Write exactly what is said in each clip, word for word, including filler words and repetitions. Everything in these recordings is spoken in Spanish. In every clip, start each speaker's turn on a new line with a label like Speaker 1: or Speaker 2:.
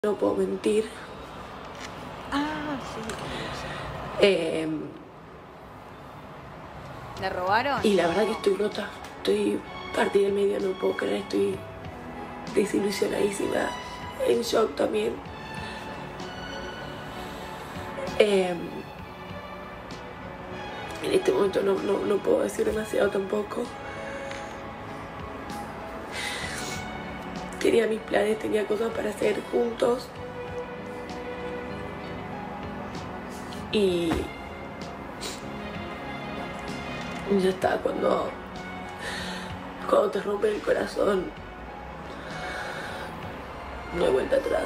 Speaker 1: No puedo mentir.
Speaker 2: Ah, sí.
Speaker 1: Eh,
Speaker 2: ¿Le robaron?
Speaker 1: y la verdad que estoy rota. Estoy partida del medio, no puedo creer. Estoy desilusionadísima. En shock también. Eh, en este momento no, no, no puedo decir demasiado tampoco. Tenía mis planes, tenía cosas para hacer juntos. Y ya está, cuando, cuando te rompe el corazón, no hay vuelta atrás.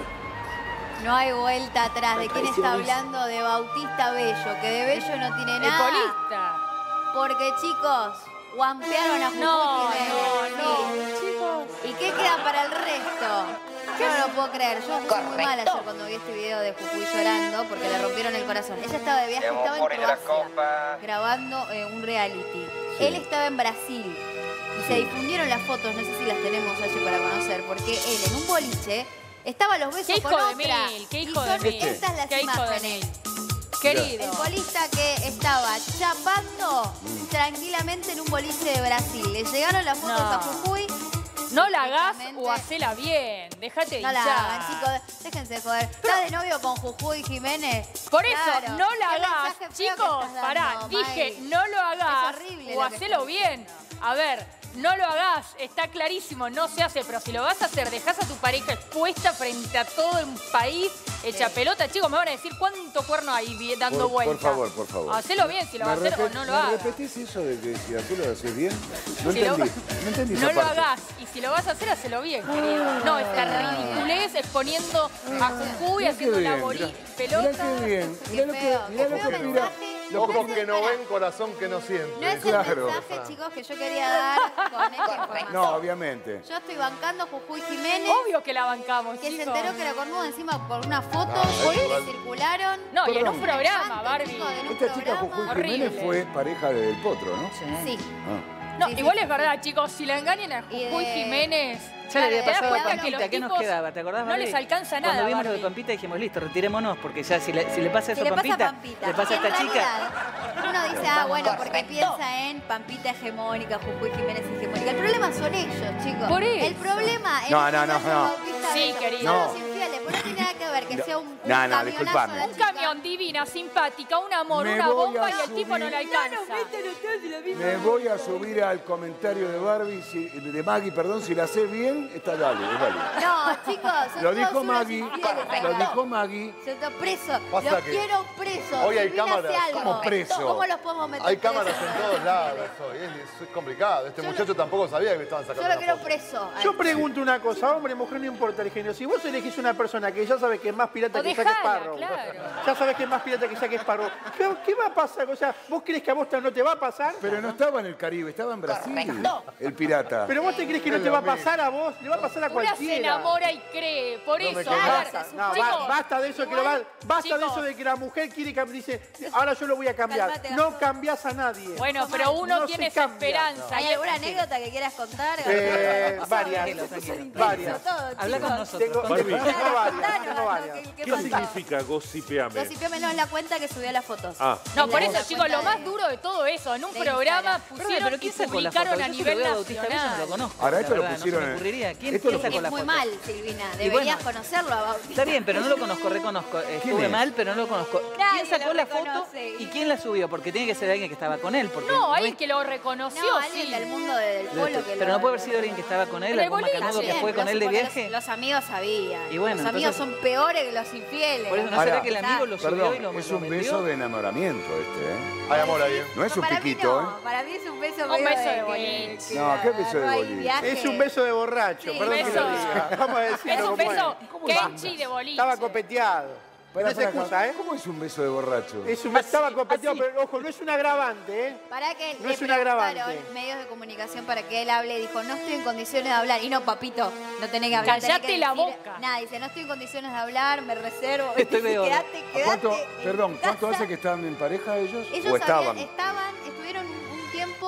Speaker 2: No hay vuelta atrás. ¿De quién está
Speaker 1: Traiciones.
Speaker 2: hablando? De Bautista Bello, que de Bello no tiene
Speaker 3: El
Speaker 2: nada.
Speaker 3: colista.
Speaker 2: Porque, chicos, guampearon a Jujuy
Speaker 3: No,
Speaker 2: Jiménez.
Speaker 3: no, no, chicos.
Speaker 2: ¿Y qué queda para el resto? Yo no lo puedo creer. Yo me puse muy mal ayer cuando vi este video de Jujuy llorando porque le rompieron el corazón. Ella estaba de viaje, estaba en Croacia grabando eh, un reality. Él estaba en Brasil y se difundieron las fotos, no sé si las tenemos allí para conocer, porque él en un boliche estaba a los besos
Speaker 3: ¿Qué hijo
Speaker 2: con
Speaker 3: de
Speaker 2: otra.
Speaker 3: mil? ¿Qué
Speaker 2: Y
Speaker 3: hijo
Speaker 2: son
Speaker 3: de mil?
Speaker 2: estas las
Speaker 3: ¿Qué hijo de
Speaker 2: imágenes.
Speaker 3: mil? Querido.
Speaker 2: El bolista que estaba chapando tranquilamente en un boliche de Brasil. Le llegaron las fotos
Speaker 3: No.
Speaker 2: a Jujuy.
Speaker 3: No la hagas
Speaker 2: Directamente.
Speaker 3: o hacela bien. Déjate de
Speaker 2: No la
Speaker 3: hinchar.
Speaker 2: hagan, chicos. Déjense de joder. ¿Estás de novio con Jujuy Jiménez?
Speaker 3: Por eso,
Speaker 2: Claro.
Speaker 3: no la
Speaker 2: Qué
Speaker 3: hagas.
Speaker 2: mensaje feo que
Speaker 3: Chicos,
Speaker 2: estás
Speaker 3: pará.
Speaker 2: dando,
Speaker 3: Dije,
Speaker 2: May.
Speaker 3: no lo hagas
Speaker 2: Es horrible
Speaker 3: o
Speaker 2: lo que
Speaker 3: hacelo
Speaker 2: estás
Speaker 3: bien.
Speaker 2: diciendo.
Speaker 3: A ver, no lo hagas. Está clarísimo, no se hace. Pero si lo vas a hacer, dejás a tu pareja expuesta frente a todo un país hecha pelota. Chicos, me van a decir cuánto cuerno hay vi- dando
Speaker 4: Por,
Speaker 3: vuelta.
Speaker 4: por favor, por favor.
Speaker 3: Hacelo bien si lo
Speaker 4: ¿Me
Speaker 3: vas a hacer o
Speaker 4: repet-
Speaker 3: no lo
Speaker 4: ¿Me
Speaker 3: hagas.
Speaker 4: repetís eso de que si hacelo lo haces bien? No
Speaker 3: Si lo-
Speaker 4: entendí. No entendí esa
Speaker 3: No lo
Speaker 4: parte.
Speaker 3: hagas. Y si lo vas a hacer, hacelo bien, querido. No, esta ridiculez exponiendo a Jujuy,
Speaker 4: Mirá qué
Speaker 3: haciendo la
Speaker 4: bien,
Speaker 3: boli-
Speaker 4: mirá.
Speaker 3: pelota.
Speaker 4: Mirá qué bien.
Speaker 2: Qué
Speaker 4: Mirá lo que,
Speaker 2: feo,
Speaker 4: mirá
Speaker 2: qué
Speaker 4: lo
Speaker 2: feo
Speaker 4: que pira.
Speaker 2: mensaje.
Speaker 4: Lo
Speaker 5: Ojos
Speaker 4: que-
Speaker 5: que no
Speaker 2: Pará.
Speaker 5: ven, corazón que no siente.
Speaker 2: No es
Speaker 4: Claro.
Speaker 2: el mensaje, chicos, que yo quería dar con esta información.
Speaker 4: No, obviamente.
Speaker 2: Yo estoy bancando a Jujuy Jiménez.
Speaker 3: Obvio que la bancamos,
Speaker 2: Que se
Speaker 3: chicos.
Speaker 2: enteró que era cornuda encima por una foto
Speaker 5: No, es
Speaker 2: que
Speaker 5: igual.
Speaker 2: circularon.
Speaker 3: No, y en un
Speaker 4: Perdón.
Speaker 3: programa, Barbie.
Speaker 2: Chicos, en un
Speaker 4: Esta chica
Speaker 2: programa.
Speaker 4: Jujuy
Speaker 3: Horrible.
Speaker 4: Jiménez fue pareja del Potro, ¿no?
Speaker 2: Sí.
Speaker 4: Ah.
Speaker 3: No,
Speaker 2: Sí, sí,
Speaker 3: igual
Speaker 2: sí,
Speaker 3: es verdad, chicos, si la engañan a
Speaker 2: Y
Speaker 3: Jujuy
Speaker 2: de-
Speaker 3: Jiménez,
Speaker 6: Ya le había
Speaker 3: ¿te das
Speaker 6: pasado a
Speaker 3: cuenta que
Speaker 6: Pampita,
Speaker 3: los
Speaker 6: ¿qué nos
Speaker 3: tipos
Speaker 6: quedaba? ¿Te acordás,
Speaker 3: no
Speaker 6: Barbie?
Speaker 3: les alcanza nada,
Speaker 6: Cuando vimos lo de
Speaker 3: Barbie?
Speaker 6: Pampita dijimos, listo, retirémonos, porque ya si le, si le pasa
Speaker 2: Si
Speaker 6: eso
Speaker 2: le
Speaker 6: a
Speaker 2: pasa
Speaker 6: Pampita,
Speaker 2: a Pampita.
Speaker 6: le pasa a
Speaker 2: En
Speaker 6: esta chica.
Speaker 2: realidad, uno dice, ah, bueno, porque piensa en Pampita hegemónica, Jujuy Jiménez hegemónica. El problema son ellos, chicos.
Speaker 3: Por eso.
Speaker 2: El problema es
Speaker 4: No, no, no, no.
Speaker 3: Sí, querido.
Speaker 2: Son
Speaker 4: No.
Speaker 2: los infieles, pero no tiene nada que ver que sea un, un
Speaker 4: No, no,
Speaker 2: camionazo
Speaker 4: disculpame.
Speaker 2: a la
Speaker 3: Un
Speaker 2: chica.
Speaker 3: camión divina, simpática, un amor,
Speaker 4: Me
Speaker 3: una
Speaker 4: voy
Speaker 3: bomba
Speaker 4: a
Speaker 3: y el tipo no
Speaker 4: subir.
Speaker 3: le alcanza.
Speaker 4: Me voy a subir al comentario de Barbie, si- de Maggie, perdón, si la hace bien, está dale, es válido.
Speaker 2: No, chicos, son
Speaker 4: Lo
Speaker 2: todos
Speaker 4: dijo
Speaker 2: unos
Speaker 4: Maggie,
Speaker 2: infieles
Speaker 4: lo
Speaker 2: acá.
Speaker 4: dijo Maggie.
Speaker 2: Se está preso.
Speaker 5: Pasa
Speaker 2: Los
Speaker 5: que
Speaker 2: quiero presos.
Speaker 5: hoy hay
Speaker 2: Silvina hace
Speaker 5: cámaras.
Speaker 2: algo.
Speaker 4: ¿Cómo preso?
Speaker 2: ¿Cómo los podemos meter
Speaker 5: Hay cámaras
Speaker 2: presos?
Speaker 5: en todos lados hoy. Es, es complicado. Este
Speaker 2: Yo
Speaker 5: muchacho tampoco sabía que le estaban
Speaker 2: Yo
Speaker 5: sacando
Speaker 2: lo
Speaker 5: una
Speaker 2: quiero
Speaker 5: foto.
Speaker 2: preso.
Speaker 7: Yo
Speaker 2: Ay,
Speaker 7: pregunto una cosa, hombre, mujer, no importa el género. Si vos elegís una persona que ya sabes que es más pirata
Speaker 3: O
Speaker 7: que Jack
Speaker 3: dejala,
Speaker 7: Sparrow,
Speaker 3: claro.
Speaker 7: ya sabes que es más pirata que Jack Sparrow, ¿qué, qué va a pasar? O sea, ¿vos crees que a vos no te va a pasar?
Speaker 4: Pero no estaba en el Caribe, estaba en Brasil, el pirata.
Speaker 7: ¿Pero vos te crees que no
Speaker 5: Es
Speaker 7: te
Speaker 5: lo
Speaker 7: va a
Speaker 5: mismo.
Speaker 7: pasar a vos? Le va a pasar a
Speaker 3: Una se
Speaker 7: cualquiera.
Speaker 3: enamora y cree, por
Speaker 5: No me
Speaker 3: eso.
Speaker 5: conozco.
Speaker 3: a ver,
Speaker 2: Basta,
Speaker 7: No,
Speaker 3: chicos,
Speaker 7: ba- basta de eso que lo va, basta de
Speaker 3: chicos.
Speaker 7: eso de que la mujer quiere cambiar, dice, ahora yo lo voy a cambiar.
Speaker 2: Calmate,
Speaker 7: No
Speaker 2: Gastón.
Speaker 7: cambiás a nadie.
Speaker 3: Bueno, pero uno
Speaker 7: No
Speaker 3: tiene
Speaker 7: se
Speaker 3: esa
Speaker 7: cambia.
Speaker 3: esperanza.
Speaker 2: ¿Hay
Speaker 3: y-
Speaker 2: alguna anécdota que quieras contar?
Speaker 7: Eh,
Speaker 2: Vos
Speaker 7: varias,
Speaker 6: Tranquilo, tranquilo.
Speaker 7: varias.
Speaker 2: todo,
Speaker 6: Habla
Speaker 2: chicos.
Speaker 6: con nosotros.
Speaker 7: Tengo,
Speaker 6: con-
Speaker 7: tengo
Speaker 8: Barbie.
Speaker 7: varias, tengo
Speaker 2: Contanos,
Speaker 7: varias.
Speaker 2: ¿qué- qué
Speaker 8: ¿Qué
Speaker 2: pasó?
Speaker 8: significa gossipeame?
Speaker 2: Gossipeame no es la cuenta que subió las fotos.
Speaker 8: Ah.
Speaker 3: No,
Speaker 2: Es
Speaker 3: por
Speaker 2: la-
Speaker 3: eso,
Speaker 2: la
Speaker 3: chicos,
Speaker 2: cuenta
Speaker 3: lo más
Speaker 2: de-
Speaker 3: duro de todo eso, en un
Speaker 2: de
Speaker 3: programa
Speaker 2: Instagram.
Speaker 6: Perdón,
Speaker 3: pusieron
Speaker 6: pero
Speaker 3: y
Speaker 6: ¿quién sacó la foto?
Speaker 3: publicaron a
Speaker 6: Yo se lo
Speaker 3: nivel
Speaker 6: veo a Bautista Bello, no lo
Speaker 3: nacional.
Speaker 6: conozco.
Speaker 4: Ahora
Speaker 6: la
Speaker 4: esto lo
Speaker 6: verdad,
Speaker 4: pusieron
Speaker 6: No se
Speaker 4: en-
Speaker 6: me ocurriría. ¿Quién,
Speaker 4: esto lo
Speaker 6: quién sacó
Speaker 2: Es
Speaker 6: la
Speaker 2: muy
Speaker 6: foto?
Speaker 2: mal, Silvina.
Speaker 6: Y
Speaker 2: Deberías
Speaker 6: bueno.
Speaker 2: conocerlo a Bautista.
Speaker 6: Está bien, pero no lo conozco, reconozco. Estuve
Speaker 4: es?
Speaker 6: mal, pero no lo conozco.
Speaker 2: Nadie
Speaker 6: ¿Quién sacó
Speaker 2: lo
Speaker 6: la foto
Speaker 2: reconoce.
Speaker 6: y quién la subió? Porque tiene que ser alguien que estaba con él. Porque
Speaker 3: No,
Speaker 6: es-
Speaker 3: alguien que lo reconoció,
Speaker 2: No, alguien
Speaker 3: sí.
Speaker 2: del mundo del polo que
Speaker 6: Pero
Speaker 2: lo-
Speaker 6: no puede haber sido alguien que estaba con él,
Speaker 3: En el
Speaker 6: algún
Speaker 3: boliche.
Speaker 6: macanudo que
Speaker 2: También,
Speaker 6: fue con
Speaker 2: los-
Speaker 6: él de
Speaker 2: porque
Speaker 6: viaje.
Speaker 2: Los, los amigos sabían.
Speaker 6: Y bueno,
Speaker 2: los amigos
Speaker 6: entonces-
Speaker 2: son peores que los infieles.
Speaker 6: Por eso no
Speaker 4: Ahora,
Speaker 6: será que el amigo lo subió
Speaker 4: Perdón,
Speaker 6: y lo,
Speaker 4: es
Speaker 6: lo
Speaker 4: un
Speaker 6: vendió.
Speaker 4: beso de enamoramiento este, ¿eh?
Speaker 5: Hay amor ahí. ¿eh?
Speaker 4: No es un
Speaker 2: para
Speaker 4: piquito,
Speaker 2: mí no,
Speaker 4: ¿eh?
Speaker 2: para mí es un beso
Speaker 3: Un
Speaker 2: medio
Speaker 3: beso de
Speaker 2: que-
Speaker 3: boliche.
Speaker 2: que
Speaker 4: No, ¿qué beso de
Speaker 2: no hay
Speaker 4: boliche?
Speaker 2: viaje.
Speaker 7: Es un beso de borracho,
Speaker 2: Sí,
Speaker 7: perdón que
Speaker 3: beso.
Speaker 7: lo diga. Vamos a decirlo
Speaker 3: Es un
Speaker 7: como
Speaker 3: beso
Speaker 7: es.
Speaker 3: kenchi de boliche.
Speaker 7: Estaba copeteado.
Speaker 4: Pará,
Speaker 7: No se
Speaker 4: pará,
Speaker 7: excusa, ¿eh?
Speaker 4: ¿Cómo es un beso de borracho?
Speaker 7: Es un, estaba copeteado,
Speaker 3: así.
Speaker 7: pero ojo, no es un agravante, ¿eh?
Speaker 2: Para que
Speaker 7: No
Speaker 2: le
Speaker 7: es un agravante.
Speaker 2: preguntaron medios de comunicación para que él hable y dijo, no estoy en condiciones de hablar. Y no, papito, no tenés que hablar. tenés
Speaker 3: Callate
Speaker 2: que
Speaker 3: la
Speaker 2: decir
Speaker 3: boca.
Speaker 2: Nada, dice, no estoy en condiciones de hablar, me reservo.
Speaker 6: Estoy veo-
Speaker 2: Quédate, quédate.
Speaker 4: ¿Cuánto,
Speaker 2: en
Speaker 4: perdón,
Speaker 2: tu
Speaker 4: ¿cuánto
Speaker 2: casa.
Speaker 4: hace que estaban en pareja ellos?
Speaker 2: Ellos
Speaker 4: ¿O estaban?
Speaker 2: habían- estaban, estuvieron un tiempo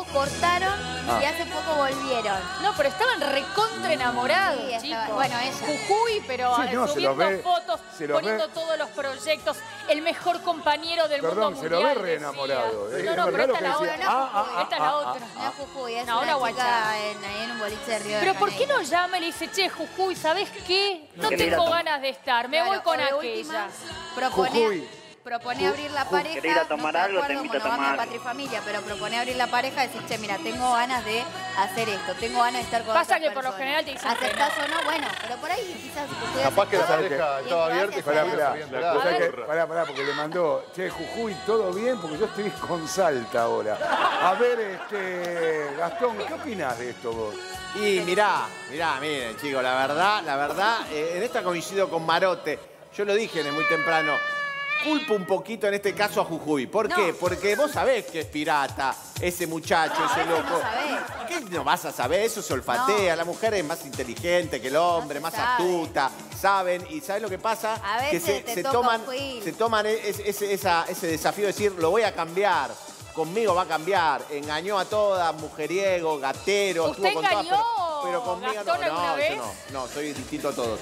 Speaker 2: cortaron
Speaker 4: Ah.
Speaker 2: y hace poco volvieron.
Speaker 3: No, pero estaban recontra enamorados,
Speaker 2: Sí, estaba-
Speaker 3: chicos.
Speaker 2: bueno, ella.
Speaker 3: Jujuy, pero
Speaker 4: Sí, no, se
Speaker 3: subiendo
Speaker 4: los ve-
Speaker 3: fotos,
Speaker 4: se los
Speaker 3: poniendo
Speaker 4: ve-
Speaker 3: todos los proyectos, el mejor compañero del
Speaker 4: Perdón,
Speaker 3: mundo
Speaker 4: se lo
Speaker 3: mundial.
Speaker 4: ve re
Speaker 3: decía.
Speaker 4: enamorado, ¿eh?
Speaker 3: No,
Speaker 4: Es
Speaker 3: no, pero
Speaker 4: verdad lo
Speaker 3: esta
Speaker 4: que
Speaker 3: es la
Speaker 4: decía.
Speaker 3: otra.
Speaker 4: Ah, ah,
Speaker 3: Esta es
Speaker 4: ah,
Speaker 3: la
Speaker 4: ah,
Speaker 3: otra.
Speaker 2: No es Jujuy, es
Speaker 3: No,
Speaker 2: una
Speaker 3: una
Speaker 2: chica
Speaker 3: guachá.
Speaker 2: en, ahí en un boliche de Río de
Speaker 3: Pero ¿por qué
Speaker 2: Janeiro.
Speaker 3: no llama y le dice, che, Jujuy, ¿sabes qué? No
Speaker 7: Querida
Speaker 3: tengo
Speaker 7: tomar.
Speaker 3: ganas de estar, me
Speaker 2: Claro,
Speaker 3: voy con
Speaker 2: o de
Speaker 3: aquella.
Speaker 2: última, propone,
Speaker 4: Jujuy.
Speaker 2: propone abrir la pareja,
Speaker 7: ¿Querés ir a tomar
Speaker 2: no estoy
Speaker 7: algo?
Speaker 2: de
Speaker 7: Te
Speaker 2: acuerdo,
Speaker 7: invito a
Speaker 2: monogamia,
Speaker 7: tomar.
Speaker 2: patria y familia, pero propone abrir la pareja y decir, che, mira, tengo ganas de hacer esto, tengo ganas de estar con
Speaker 3: Pasa
Speaker 2: otra
Speaker 3: que por lo
Speaker 2: persona.
Speaker 3: general te dicen que
Speaker 2: ¿Aceptás o no? Bueno, pero por ahí quizás estoy
Speaker 5: Capaz que la
Speaker 2: aceptando.
Speaker 5: pareja
Speaker 2: Y
Speaker 5: estaba
Speaker 2: en
Speaker 5: abierta y
Speaker 2: base a
Speaker 4: Pará,
Speaker 2: eso-
Speaker 4: pará.
Speaker 5: se había enterado.
Speaker 4: O sea
Speaker 3: A
Speaker 4: que-
Speaker 3: ver.
Speaker 4: pará, pará, porque le mandó, che, Jujuy, ¿todo bien? Porque yo estoy con Salta ahora. A ver, este, Gastón, ¿qué opinás de esto vos?
Speaker 8: Y mirá, mirá, miren, chicos, la verdad, la verdad, eh, en esta coincido con Marote. Yo lo dije en el muy temprano. Culpo un poquito en este caso a Jujuy. ¿Por
Speaker 2: No.
Speaker 8: qué? Porque vos sabés que es pirata, ese muchacho,
Speaker 2: No,
Speaker 8: ese
Speaker 2: eso
Speaker 8: loco.
Speaker 2: no sabés.
Speaker 8: ¿Qué no vas a saber? Eso se olfatea.
Speaker 2: No.
Speaker 8: La mujer es más inteligente que el hombre,
Speaker 2: No se
Speaker 8: más
Speaker 2: sabe.
Speaker 8: astuta. Saben, y ¿sabés lo que pasa?
Speaker 2: A
Speaker 8: que
Speaker 2: veces
Speaker 8: se,
Speaker 2: te
Speaker 8: se
Speaker 2: toca
Speaker 8: toman,
Speaker 2: un Will.
Speaker 8: se toman ese, ese- esa- ese desafío de decir, lo voy a cambiar. Conmigo va a cambiar. Engañó a todas, mujeriego, gatero.
Speaker 3: ¿Usted
Speaker 8: estuvo con todas,
Speaker 3: engañó,
Speaker 8: pero, pero conmigo
Speaker 3: Gastón,
Speaker 8: no.
Speaker 3: alguna
Speaker 8: No,
Speaker 3: vez?
Speaker 8: yo no. No, soy distinto a todos.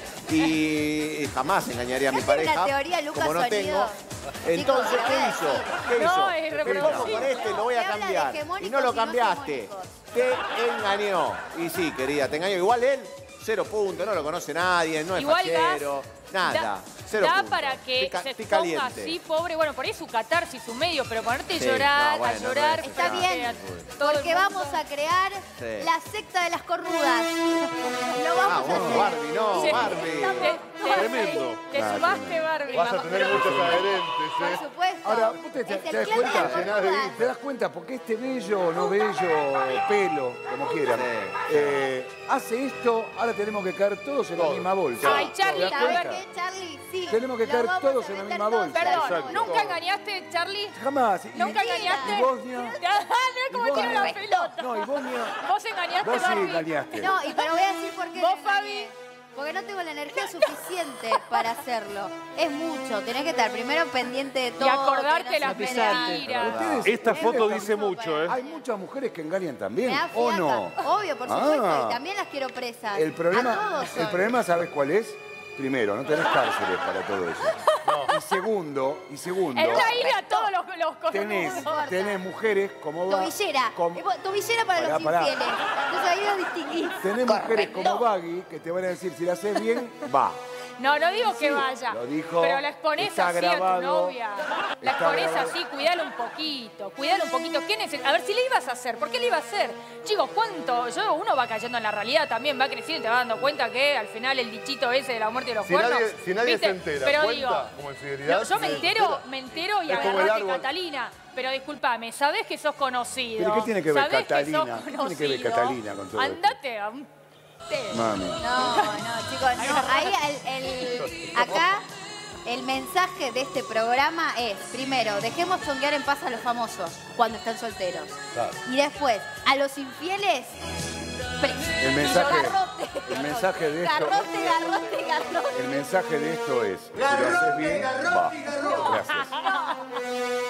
Speaker 8: Y jamás engañaría a mi
Speaker 2: ¿Ya tiene
Speaker 8: pareja.
Speaker 2: una teoría, Lucas
Speaker 8: como no
Speaker 2: Sonido?
Speaker 8: tengo. Entonces,
Speaker 2: Chicos,
Speaker 8: ¿qué
Speaker 2: lo voy a
Speaker 8: hizo?
Speaker 2: decir.
Speaker 8: ¿Qué
Speaker 3: No,
Speaker 8: hizo?
Speaker 3: es
Speaker 8: Me
Speaker 3: irreproducible.
Speaker 8: pongo con este, lo voy a
Speaker 2: Te habla de
Speaker 8: cambiar. Y
Speaker 2: hegemónicos
Speaker 8: no lo
Speaker 2: y no
Speaker 8: cambiaste.
Speaker 2: hegemónicos.
Speaker 8: Te engañó. Y sí, querida, te engañó. Igual él, cero puntos, no lo conoce nadie, no es
Speaker 3: Igual
Speaker 8: fachero.
Speaker 3: Gas,
Speaker 8: Nada,
Speaker 3: da,
Speaker 8: cero
Speaker 3: da
Speaker 8: puntos.
Speaker 3: para que
Speaker 8: Estoy ca-
Speaker 3: se
Speaker 8: estoy
Speaker 3: ponga
Speaker 8: caliente.
Speaker 3: así, pobre. Bueno, por ahí su catarsis, su medio, pero ponerte a
Speaker 8: Sí,
Speaker 3: llorar,
Speaker 8: no, bueno,
Speaker 3: a llorar.
Speaker 8: no es-
Speaker 2: Está
Speaker 8: Ah,
Speaker 2: bien,
Speaker 3: a todo el
Speaker 2: porque
Speaker 3: mundo.
Speaker 2: vamos a crear
Speaker 8: Sí.
Speaker 2: la secta de las cornudas. Lo
Speaker 8: Ah,
Speaker 2: vamos a
Speaker 8: bueno,
Speaker 2: hacer.
Speaker 8: Barbie, no,
Speaker 3: Sí.
Speaker 8: Barbie.
Speaker 3: Te, te-
Speaker 5: Tremendo.
Speaker 3: Te
Speaker 4: Ah,
Speaker 3: sumaste, Barbie.
Speaker 5: Vas a tener muchos adherentes,
Speaker 2: Por
Speaker 5: ¿eh?
Speaker 2: supuesto.
Speaker 4: Ahora, ¿vos te, te-
Speaker 2: Es
Speaker 4: te
Speaker 2: el
Speaker 4: das
Speaker 2: clan de las
Speaker 4: cuenta?
Speaker 5: Llenás de
Speaker 2: cornudas.
Speaker 4: ¿Te das cuenta? Porque este bello o no bello, pelo, como quieran,
Speaker 8: Sí.
Speaker 4: eh, hace esto, ahora tenemos que caer todos en la
Speaker 5: Todos.
Speaker 4: misma bolsa.
Speaker 3: Ay, Charlie,
Speaker 4: ¿Te das
Speaker 3: a
Speaker 2: ¿Sabes
Speaker 3: ver,
Speaker 4: cuenta?
Speaker 2: qué, Charlie? Sí.
Speaker 4: Tenemos que
Speaker 2: lo
Speaker 4: caer
Speaker 2: vamos
Speaker 4: todos
Speaker 2: a
Speaker 4: en la
Speaker 2: meter
Speaker 4: misma
Speaker 2: todos
Speaker 4: bolsa.
Speaker 3: Perdón,
Speaker 2: Exacto.
Speaker 3: ¿nunca engañaste, Charlie?
Speaker 4: Jamás. Y-
Speaker 3: ¿Nunca
Speaker 4: y-
Speaker 3: engañaste?
Speaker 4: Y Bosnia.
Speaker 3: no es como
Speaker 4: Y
Speaker 3: tiro la
Speaker 4: Bosnia.
Speaker 3: pelota.
Speaker 4: No, y Bosnia.
Speaker 3: Vos engañaste,
Speaker 4: Vos sí
Speaker 3: Barbie.
Speaker 4: engañaste.
Speaker 2: No, y pero voy a decir por qué.
Speaker 3: ¿Vos,
Speaker 2: me
Speaker 3: Fabi?
Speaker 2: engañé. Porque no tengo la energía suficiente para hacerlo. Es mucho. Tenés que estar primero pendiente de todo.
Speaker 3: Y acordarte
Speaker 2: que no
Speaker 3: las
Speaker 2: se
Speaker 6: pisarte.
Speaker 3: mentiras.
Speaker 4: Ustedes-
Speaker 7: Esta
Speaker 4: ustedes
Speaker 7: foto
Speaker 4: también-
Speaker 7: dice mucho, ¿eh?
Speaker 4: Hay muchas mujeres que engañan
Speaker 2: Me
Speaker 4: también,
Speaker 2: da
Speaker 4: ¿o
Speaker 2: fiaca.
Speaker 4: no?
Speaker 2: Obvio, por supuesto.
Speaker 4: Ah.
Speaker 2: Y también las quiero presas.
Speaker 4: El
Speaker 2: A
Speaker 4: problema,
Speaker 2: todos
Speaker 4: el
Speaker 2: son.
Speaker 4: problema, ¿sabes cuál es? Primero, no tenés cárceles para todo eso. Y segundo, y segundo,
Speaker 3: En una isla todos los, los
Speaker 4: tenés,
Speaker 3: cornudos.
Speaker 4: tenés mujeres como va.
Speaker 2: Tobillera.
Speaker 4: como-
Speaker 2: Eh, vos- Tobillera para
Speaker 4: Pará,
Speaker 2: los
Speaker 4: pará.
Speaker 2: infieles. Entonces ahí lo distinguís.
Speaker 4: tenés mujeres como Baggy que te van a decir si la haces bien, va.
Speaker 3: No, no digo que vaya.
Speaker 4: lo dijo,
Speaker 3: pero la exponés
Speaker 4: está
Speaker 3: así
Speaker 4: grabado,
Speaker 3: a tu novia. La
Speaker 4: está
Speaker 3: exponés
Speaker 4: grabado.
Speaker 3: así, cuidalo un poquito. Cuidalo un poquito. ¿Qué neces- A ver, si le ibas a hacer, ¿por qué le iba a hacer? Chicos, ¿cuánto? Yo, uno va cayendo en la realidad también, va creciendo y te va dando cuenta que al final el dichito ese de la muerte de los
Speaker 5: Si
Speaker 3: cuernos.
Speaker 5: nadie, si nadie
Speaker 3: ¿viste?
Speaker 5: se entera,
Speaker 3: pero
Speaker 5: ¿cuenta
Speaker 3: digo,
Speaker 5: como infidelidad?
Speaker 3: no, yo me
Speaker 5: Sí.
Speaker 3: entero, me entero y
Speaker 5: Es como el
Speaker 3: agarrate
Speaker 5: árbol.
Speaker 3: Catalina. Pero discúlpame, sabés que sos conocido.
Speaker 4: ¿Pero qué tiene que ver
Speaker 3: sabés que
Speaker 4: Catalina?
Speaker 3: sos
Speaker 4: ¿Qué tiene que ver
Speaker 3: conocido.
Speaker 4: Catalina con todo esto?
Speaker 3: Andate a un té.
Speaker 4: Mami.
Speaker 2: No, no, chicos, no. Ahí el, el- acá el mensaje de este programa es, primero, dejemos chonguear en paz a los famosos cuando están solteros.
Speaker 5: Claro.
Speaker 2: Y después, a los infieles, preso.
Speaker 4: El mensaje,
Speaker 2: Garrote.
Speaker 4: el mensaje de esto,
Speaker 2: Garrote, garrote, garrote.
Speaker 4: el mensaje de esto es, si lo haces bien, va. Gracias.